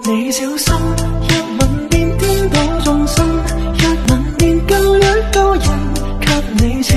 你小心，一吻便顛倒眾生，一吻便救一個人，給你。